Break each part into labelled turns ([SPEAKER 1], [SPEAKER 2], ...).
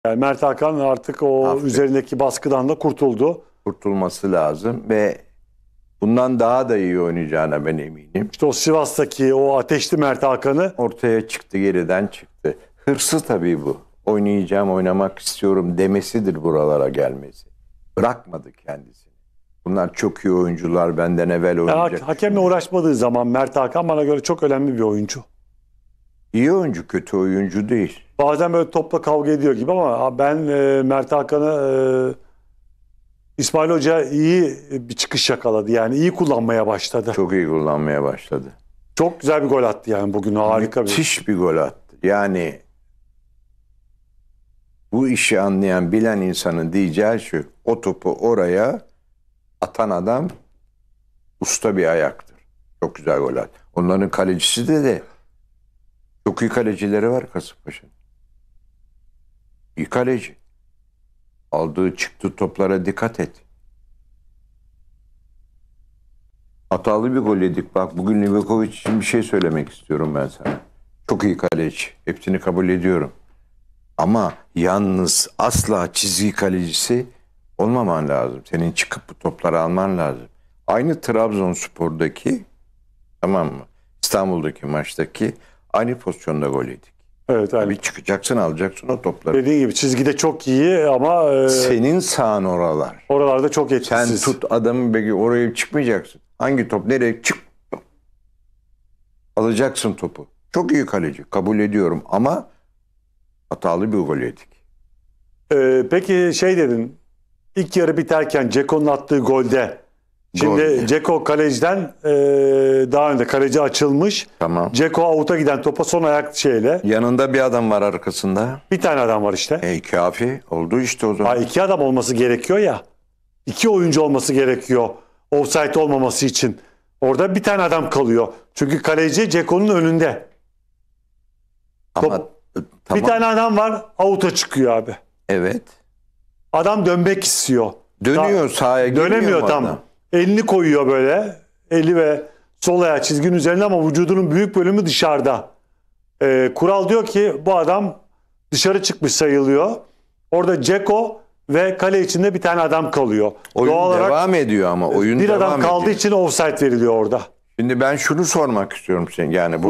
[SPEAKER 1] Yani Mert Hakan artık o üzerindeki baskıdan da kurtuldu.
[SPEAKER 2] Kurtulması lazım ve bundan daha da iyi oynayacağına ben eminim.
[SPEAKER 1] İşte o Sivas'taki o ateşli Mert Hakan'ı
[SPEAKER 2] ortaya çıktı, geriden çıktı. Hırsı tabii bu. Oynayacağım, oynamak istiyorum demesidir buralara gelmesi. Bırakmadı kendisini. Bunlar çok iyi oyuncular, benden evvel oynayacak.
[SPEAKER 1] Hakemle uğraşmadığı zaman Mert Hakan bana göre çok önemli bir oyuncu.
[SPEAKER 2] İyi oyuncu, kötü oyuncu değil.
[SPEAKER 1] Bazen böyle topla kavga ediyor gibi ama ben Mert Hakan'ı İsmail Hoca iyi bir çıkış yakaladı. Yani iyi kullanmaya başladı.
[SPEAKER 2] Çok iyi kullanmaya başladı.
[SPEAKER 1] Çok güzel bir gol attı yani bugün, harika
[SPEAKER 2] Müthiş bir gol attı. Yani bu işi anlayan, bilen insanın diyeceği şu: o topu oraya atan adam usta bir ayaktır. Çok güzel gol attı. Onların kalecisi de çok iyi kalecileri var Kasımpaşa'nın. İyi kaleci. Aldığı çıktığı toplara dikkat et. Hatalı bir gol yedik. Bak bugün Livakovic için bir şey söylemek istiyorum ben sana. Çok iyi kaleci. Hepsini kabul ediyorum. Ama yalnız asla çizgi kalecisi olmaman lazım. Senin çıkıp bu topları alman lazım. Aynı Trabzonspor'daki, tamam mı, İstanbul'daki maçtaki aynı pozisyonda gol yedik.
[SPEAKER 1] Evet,
[SPEAKER 2] bir çıkacaksın, alacaksın o topları.
[SPEAKER 1] Dediğin gibi çizgide çok iyi ama
[SPEAKER 2] senin sağın oralar.
[SPEAKER 1] Oralarda çok etkisiz.
[SPEAKER 2] Sen tut adamı, belki oraya çıkmayacaksın. Hangi top nereye çık? Alacaksın topu. Çok iyi kaleci, kabul ediyorum ama hatalı bir gol yedik.
[SPEAKER 1] Peki şey dedin, ilk yarı biterken Ceko'nun attığı golde, şimdi Ceko kaleciden daha önde, kaleci açılmış.
[SPEAKER 2] Tamam.
[SPEAKER 1] Ceko avuta giden topa son ayak şeyle.
[SPEAKER 2] Yanında bir adam var arkasında.
[SPEAKER 1] Bir tane adam var işte.
[SPEAKER 2] Kafi oldu işte o zaman.
[SPEAKER 1] İki adam olması gerekiyor ya. İki oyuncu olması gerekiyor offside olmaması için. Orada bir tane adam kalıyor. Çünkü kaleci Ceko'nun önünde.
[SPEAKER 2] Ama
[SPEAKER 1] bir tane adam var, avuta çıkıyor abi.
[SPEAKER 2] Evet.
[SPEAKER 1] Adam dönmek istiyor.
[SPEAKER 2] Dönüyor sahaya.
[SPEAKER 1] Dönemiyor tam. Adam. Elini koyuyor böyle. Eli ve sol ayağı çizginin üzerinde ama vücudunun büyük bölümü dışarıda. Kural diyor ki bu adam dışarı çıkmış sayılıyor. Orada Ceko ve kale içinde bir tane adam kalıyor.
[SPEAKER 2] Oyun devam ediyor ama. Oyun
[SPEAKER 1] bir
[SPEAKER 2] devam
[SPEAKER 1] adam kaldığı
[SPEAKER 2] ediyor.
[SPEAKER 1] için offside veriliyor orada.
[SPEAKER 2] Şimdi ben şunu sormak istiyorum sen. Yani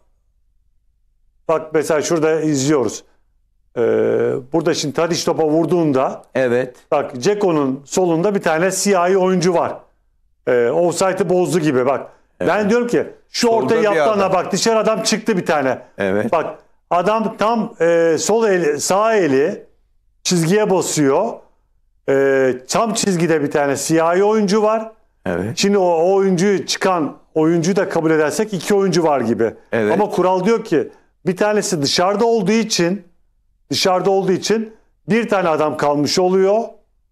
[SPEAKER 1] bak mesela şurada izliyoruz. Burada şimdi Tadiç topa vurduğunda,
[SPEAKER 2] evet.
[SPEAKER 1] Bak Ceko'nun solunda bir tane siyahi oyuncu var. Offside'ı bozdu gibi bak. Evet. Ben diyorum ki şu ortaya yaptığına bak, dışarı adam çıktı bir tane.
[SPEAKER 2] Evet.
[SPEAKER 1] Bak adam tam sağ eli çizgiye basıyor. Tam çizgide bir tane siyahi oyuncu var.
[SPEAKER 2] Evet.
[SPEAKER 1] Şimdi o oyuncuyu çıkan oyuncuyu da kabul edersek iki oyuncu var gibi.
[SPEAKER 2] Evet.
[SPEAKER 1] Ama kural diyor ki bir tanesi dışarıda olduğu için bir tane adam kalmış oluyor.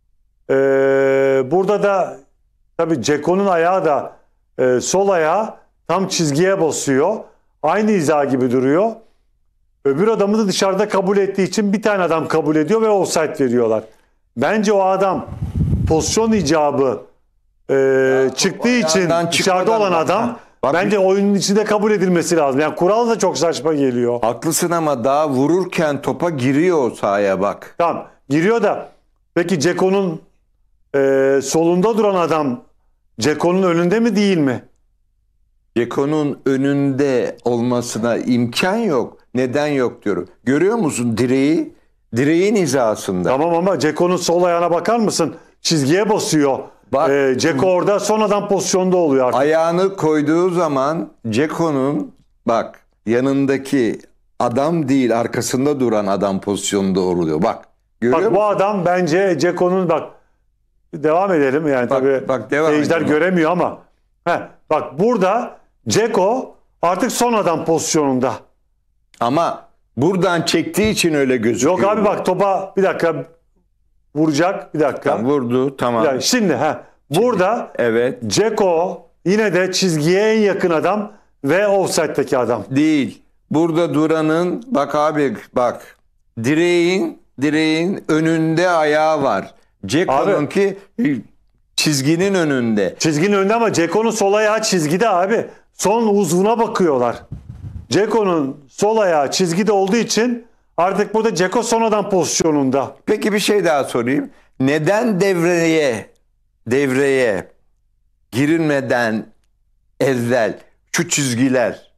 [SPEAKER 1] Burada da tabii Ceko'nun ayağı da sol ayağı tam çizgiye basıyor. Aynı hiza gibi duruyor. Öbür adamı da dışarıda kabul ettiği için bir tane adam kabul ediyor ve offside veriyorlar. Bence o adam pozisyon icabı çıktığı için dışarıda olan adam bence oyunun içinde kabul edilmesi lazım. Yani kural da çok saçma geliyor.
[SPEAKER 2] Haklısın ama daha vururken topa giriyor o sahaya bak.
[SPEAKER 1] Tamam giriyor da peki Ceko'nun solunda duran adam Ceko'nun önünde mi değil mi?
[SPEAKER 2] Ceko'nun önünde olmasına imkan yok. Neden yok diyorum. Görüyor musun direği? Direğin hizasında.
[SPEAKER 1] Tamam ama Ceko'nun sol ayağına bakar mısın? Çizgiye basıyor. Ceko orada son adam pozisyonda oluyor artık.
[SPEAKER 2] Ayağını koyduğu zaman Ceko'nun bak yanındaki adam değil, arkasında duran adam pozisyonda oluyor. Bak. Görüyor musun?
[SPEAKER 1] Bu adam bence Ceko'nun devam edelim yani tabii seyirciler göremiyor ama bak burada Ceko artık son adam pozisyonunda.
[SPEAKER 2] Ama buradan çektiği için öyle gözüküyor.
[SPEAKER 1] Yok abi bak topa bir dakika vuracak, bir dakika.
[SPEAKER 2] Tamam, vurdu tamam.
[SPEAKER 1] Yani şimdi burada
[SPEAKER 2] evet.
[SPEAKER 1] Ceko yine de çizgiye en yakın adam ve offside'deki adam.
[SPEAKER 2] Değil. Burada duranın bak abi bak direğin önünde ayağı var. Ceko'nunki çizginin önünde.
[SPEAKER 1] Çizginin önünde ama Ceko'nun sol ayağı çizgide abi. Son uzvuna bakıyorlar. Ceko'nun sol ayağı çizgide olduğu için Artık burada Dzeko sonradan pozisyonunda.
[SPEAKER 2] Peki bir şey daha sorayım. Neden devreye girilmeden evvel şu çizgiler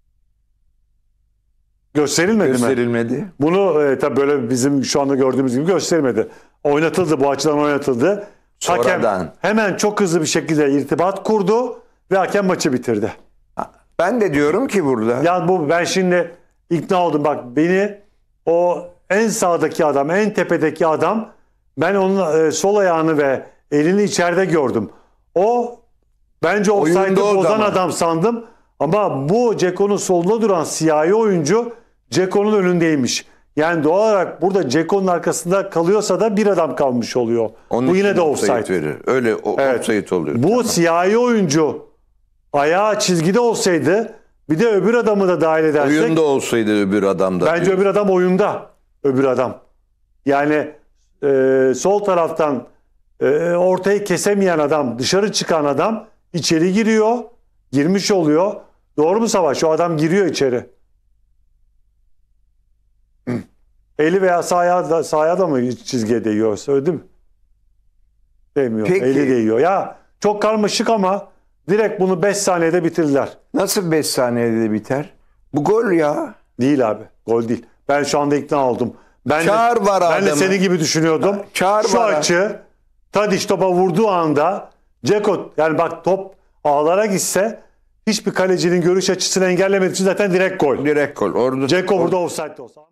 [SPEAKER 1] Gösterilmedi mi?
[SPEAKER 2] gösterilmedi?
[SPEAKER 1] Bunu tabii böyle bizim şu anda gördüğümüz gibi gösterilmedi. Oynatıldı, bu açıdan oynatıldı.
[SPEAKER 2] Sonradan.
[SPEAKER 1] Hakem hemen çok hızlı bir şekilde irtibat kurdu ve hakem maçı bitirdi.
[SPEAKER 2] Ben de diyorum ki burada
[SPEAKER 1] Yani ben şimdi ikna oldum. Bak beni o en sağdaki adam, en tepedeki adam, ben onun sol ayağını ve elini içeride gördüm. O bence offside'ı
[SPEAKER 2] Oyunda o
[SPEAKER 1] bozan
[SPEAKER 2] zaman.
[SPEAKER 1] adam sandım. Ama bu Dzeko'nun solunda duran siyahi oyuncu Dzeko'nun önündeymiş. Yani doğal olarak burada Dzeko'nun arkasında kalıyorsa da bir adam kalmış oluyor.
[SPEAKER 2] onun
[SPEAKER 1] Bu yine
[SPEAKER 2] için
[SPEAKER 1] de offside.
[SPEAKER 2] verir. Öyle
[SPEAKER 1] Evet.
[SPEAKER 2] offside oluyor.
[SPEAKER 1] Bu
[SPEAKER 2] Tamam.
[SPEAKER 1] siyahi oyuncu ayağı çizgide olsaydı, bir de öbür adamı da dahil edersek,
[SPEAKER 2] Oyunda olsaydı öbür adam da.
[SPEAKER 1] bence
[SPEAKER 2] diyor.
[SPEAKER 1] öbür adam oyunda. Öbür adam. Yani sol taraftan ortayı kesemeyen adam, dışarı çıkan adam içeri giriyor. Girmiş oluyor. Doğru mu Savaş? O adam giriyor içeri. Eli veya sağ ayağı da mı çizgiye değiyor? Söyledim mi? Değmiyor.
[SPEAKER 2] Peki.
[SPEAKER 1] Eli değiyor. Ya çok karmaşık ama direkt bunu 5 saniyede bitirdiler.
[SPEAKER 2] Nasıl 5 saniyede biter? Bu gol ya.
[SPEAKER 1] Değil abi. Gol değil. Ben şu anda ikna oldum.
[SPEAKER 2] Çağır var
[SPEAKER 1] Ben de
[SPEAKER 2] adamı.
[SPEAKER 1] seni gibi düşünüyordum.
[SPEAKER 2] Çağır
[SPEAKER 1] Şu
[SPEAKER 2] var.
[SPEAKER 1] açı Tadiç topa vurduğu anda Dzeko, yani bak top ağlara gitse hiçbir kalecinin görüş açısını engellemediği için zaten direkt gol.
[SPEAKER 2] Direkt gol. Orada
[SPEAKER 1] Dzeko burada offside olsa.